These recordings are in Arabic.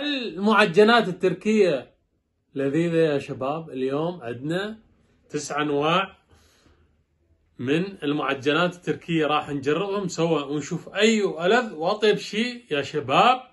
المعجنات التركية لذيذة يا شباب. اليوم عندنا 9 أنواع من المعجنات التركية راح نجربهم سوا ونشوف أي ألذ وأطيب شيء يا شباب،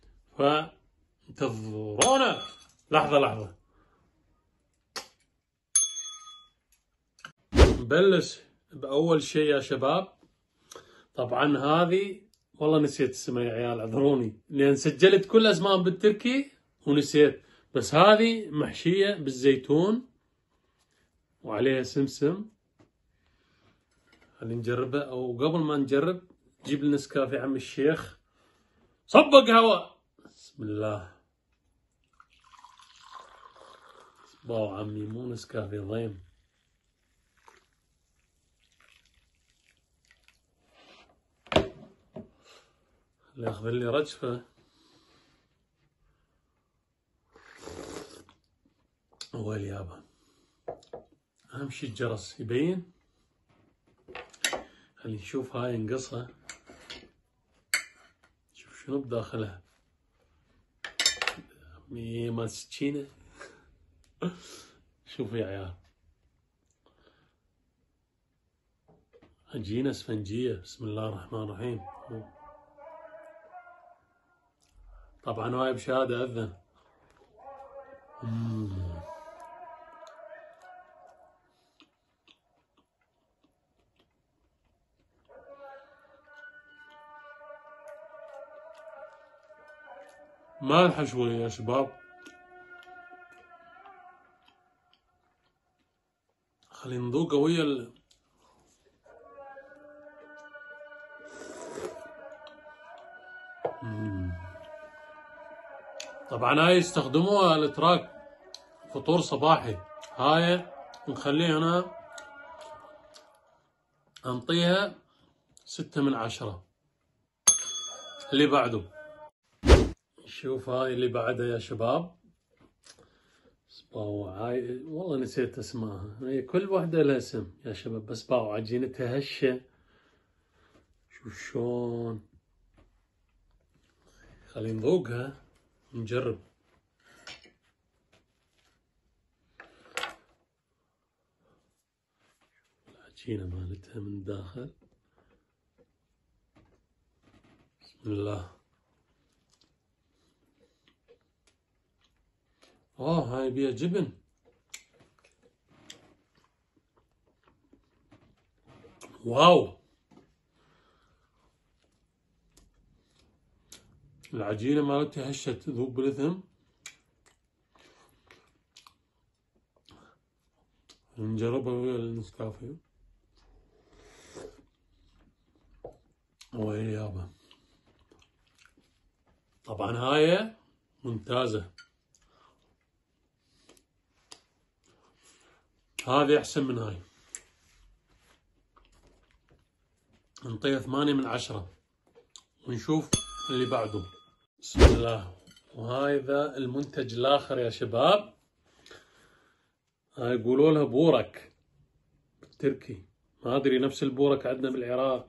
فانتظرونا. لحظة نبلش بأول شيء يا شباب. طبعا هذه والله نسيت اسمها يا عيال، اعذروني لأن سجلت كل أسمائهم بالتركي ونسيت، بس هذه محشية بالزيتون وعليها سمسم. خلينا نجربها، أو قبل ما نجرب جيب لنا نسكافيه عم الشيخ، صبق هواء. بسم الله. باو عمي، مو نسكافيه ضيم. اللي ياخذ لي رجفة. ويل يابا، أهم شي الجرس يبين. خلينا نشوف هاي نقصها، شوف شنو بداخلها. مال سكينة. شوفوا يا عيال، عجينة اسفنجية. بسم الله الرحمن الرحيم. طبعا هاي بشهادة أذن. مالحة شوية يا شباب. خلينا نذوقها ويا طبعا هاي يستخدموها الاتراك فطور صباحي. هاي نخليها هنا، انطيها 6 من 10. اللي بعده، شوف هاي اللي بعدها يا شباب. باو، هاي والله نسيت اسمها، هي كل واحدة لها اسم يا شباب، بس باو عجينتها هشة. شوف شلون. خلينا نذوقها ونجرب. العجينة مالتها من داخل. بسم الله. هاي بيها جبن. واو، العجينة مالتها هشة تذوب بالإثم. نجربها ويا النسكافيه. ويلي يابا، طبعا هاي ممتازة. هذه أحسن من هاي، نعطيها 8 من 10. ونشوف اللي بعده. بسم الله. وهذا المنتج الآخر يا شباب. هاي يقولوا لها بورك بالتركي، ما أدري نفس البورك عندنا بالعراق.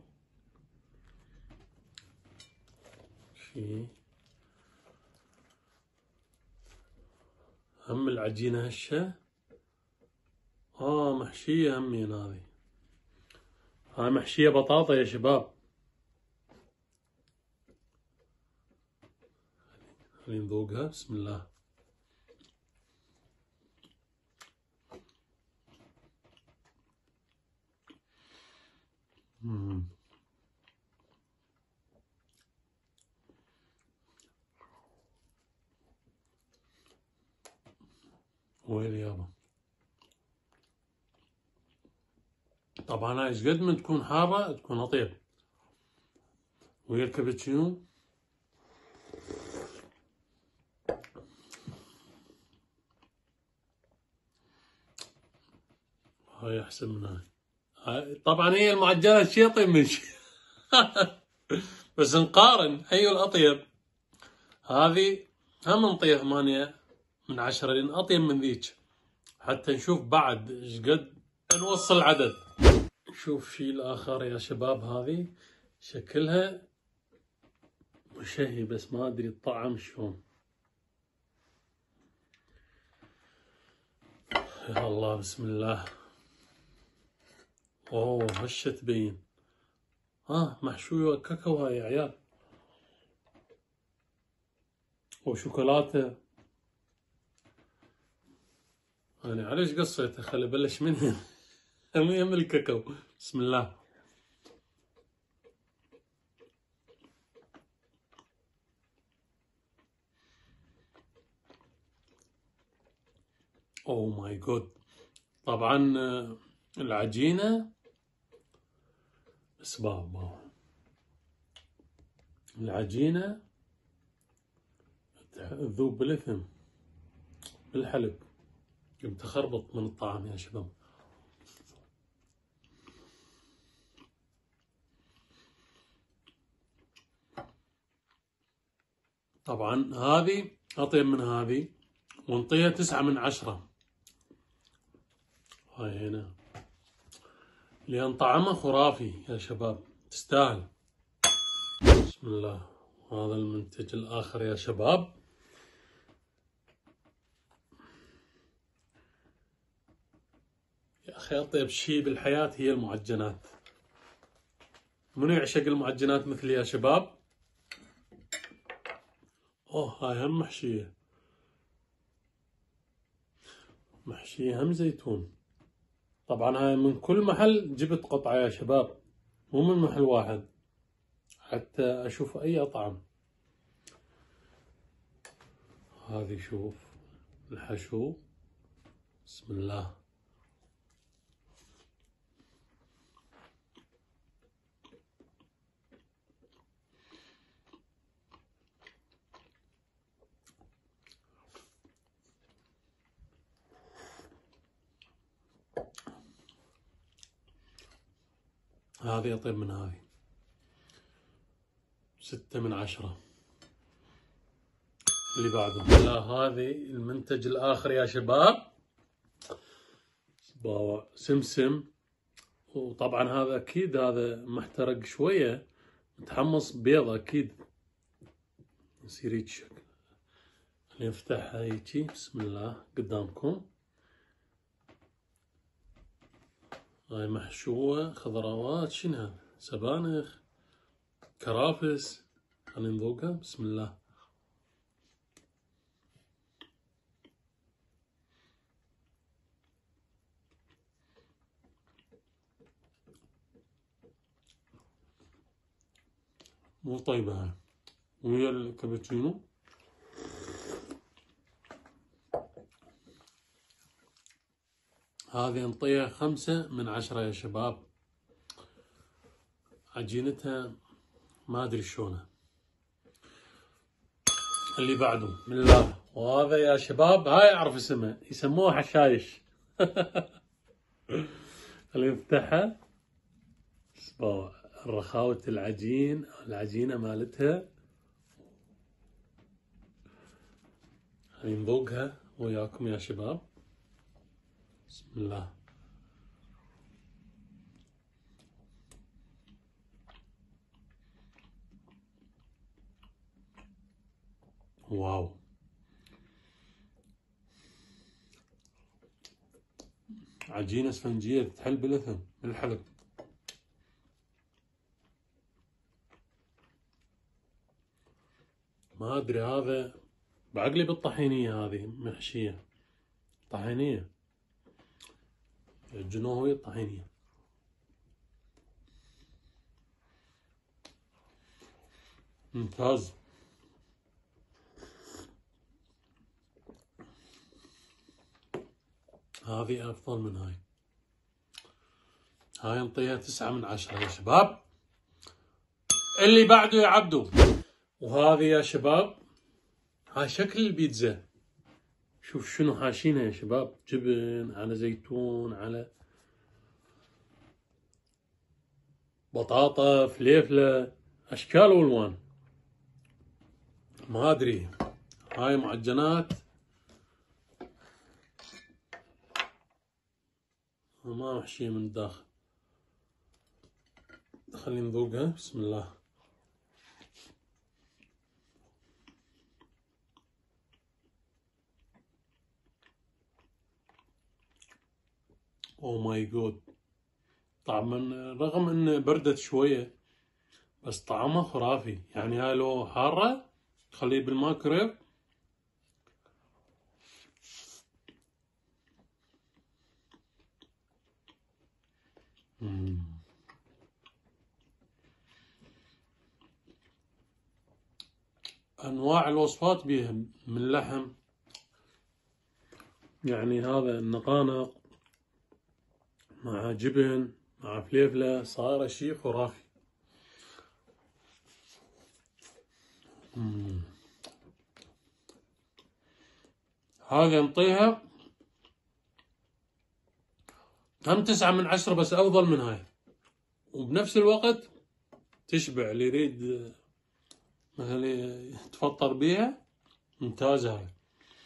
شي هم العجينة هشة. محشية همين. هاي محشية بطاطا يا شباب. خلينا نذوقها. بسم الله. ويلي يابا، طبعا هاي ايش قد من تكون حارة تكون أطيب. ويا الكابتشينو. هاي أحسن من هاي. طبعا هي المعجنات شي أطيب من شي. بس نقارن أي الأطيب. هذه هم نعطيها 8 من 10 لأن أطيب من ذيك، حتى نشوف بعد ايش قد نوصل العدد. شوف شي الآخر يا شباب. هذه شكلها مشهي بس ما أدري الطعم شلون. يا الله بسم الله. اوه هشة تبين. محشوية كاكاو هاي يا عيال، وشوكولاتة. أنا علاش قصيته؟ خلي بلش من هنا. من الكاكاو. بسم الله. اوه ماي جود. طبعا العجينة بس بابا، العجينة تذوب بالإثم بالحلب، بتخربط من الطعم يا شباب. طبعا هذه أطيب من هذه، ونطيها 9/10. هاي هنا لأن طعمها خرافي يا شباب، تستاهل. بسم الله. هذا المنتج الآخر يا شباب. يا أخي أطيب شيء بالحياة هي المعجنات. منو يعشق المعجنات مثلي يا شباب؟ هاي هم محشية هم زيتون. طبعا هاي من كل محل جبت قطعة يا شباب، مو من محل واحد، حتى أشوف أي أطعم. هذه شوف الحشو. بسم الله. هذه أطيب من هذه، 6/10. اللي بعده. لا هذه المنتج الآخر يا شباب، سمسم. وطبعا هذا أكيد هذا محترق شوية، متحمص بيض أكيد، يصير هيك شكل. نفتحها هيجي. بسم الله قدامكم. هاي محشوة خضروات، شنو هذا؟ سبانخ، كرافس. خلينا نذوقها. بسم الله. مو طيبة هاي، ويا الكابتشينو. هذه نطيها 5/10 يا شباب. عجينتها ما أدري شلونها. اللي بعده من الله. وهذا يا شباب هاي أعرف اسمها، يسموها حشايش. خلينا نفتحها. رخاوة العجينة مالتها. خلينا نذوقها وياكم يا شباب. بسم الله. واو. عجينة اسفنجية تتحل بالإثم بالحلب. ما أدري هذا بعقلي بالطحينية، هذه محشية طحينية، الجنوهي الطحينية. ممتاز. هذه أفضل من هاي. هاي نطيها 9/10 يا شباب. اللي بعده يا عبدو. وهذه يا شباب هاي شكل البيتزا. شوف شنو حاشينها يا شباب، جبن على زيتون على بطاطا فليفلة، أشكال وألوان. ما أدري هاي معجنات ما محشية من الداخل. خلينا نذوقها. بسم الله. او ماي جود. طبعا رغم انه بردت شوية بس طعمها خرافي. يعني هاي لو حارة خليه بالمايكرويف. انواع الوصفات بيها من لحم، يعني هذا النقانق مع جبن مع فليفلة، صايرة شي خرافي. هذا نعطيها هم 9/10 بس أفضل من هاي، وبنفس الوقت تشبع اللي يريد مثلا يتفطر بيها. ممتازة هاي.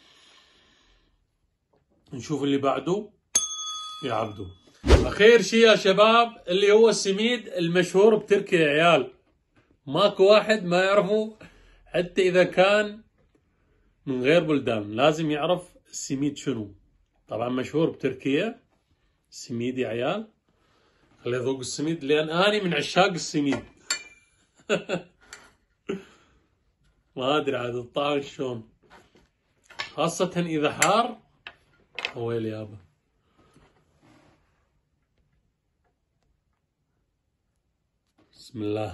نشوف اللي بعده يا عبدو. أخير شي يا شباب اللي هو السميد المشهور بتركيا يا عيال. ماكو واحد ما يعرفه، حتى إذا كان من غير بلدان لازم يعرف السميد شنو. طبعا مشهور بتركيا السميد يا عيال. خلي اذوق السميد لان اني من عشاق السميد. ما ادري عاد الطعم شلون، خاصة اذا حار. ويلي يابا. بسم الله.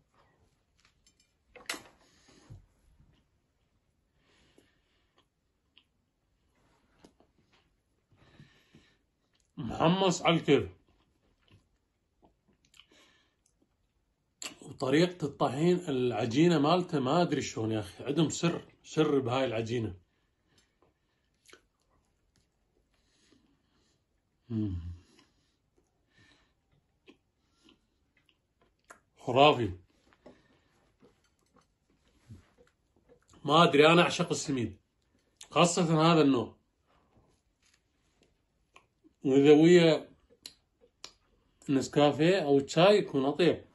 محمص على الكيف. وطريقة الطحين العجينة مالته ما ادري شلون يا اخي، عندهم سر بهاي العجينة. خرافي. ما ادري انا اعشق السميد خاصة هذا النوع، واذا ويا نسكافيه او تشاي يكون اطيب.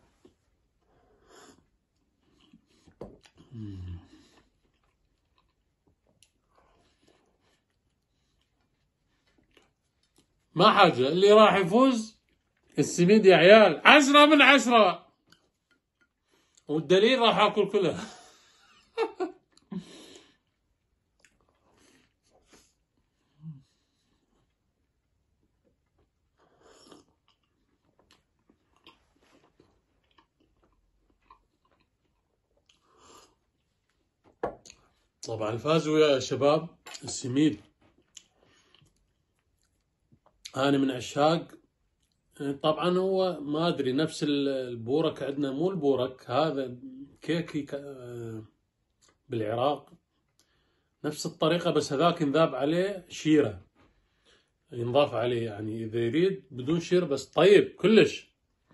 ما حاجة، اللي راح يفوز السميد يا عيال 10/10، والدليل راح اكل كلها. طبعا فازوا يا شباب السميد. انا من عشاق. طبعا هو ما ادري نفس البورك عندنا، مو البورك هذا كيكي بالعراق نفس الطريقة، بس هذاك ينذاب عليه شيرة، ينضاف عليه يعني اذا يريد بدون شيرة بس طيب كلش.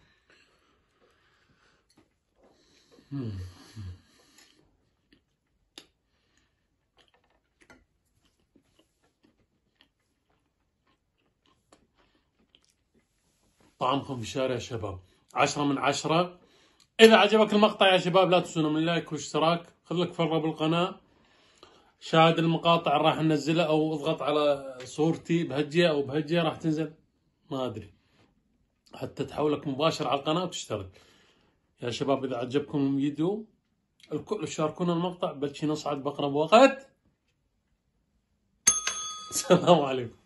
طعمكم في الشارع يا شباب 10/10. إذا عجبك المقطع يا شباب لا تنسونا من لايك واشتراك، خليك فرة بالقناة، شاهد المقاطع راح ننزلها أو اضغط على صورتي بهجية أو بهجية راح تنزل، ما أدري، حتى تحولك مباشر على القناة وتشترك. يا شباب إذا عجبكم الفيديو الكل شاركونا المقطع، بلشي نصعد بأقرب وقت. السلام عليكم.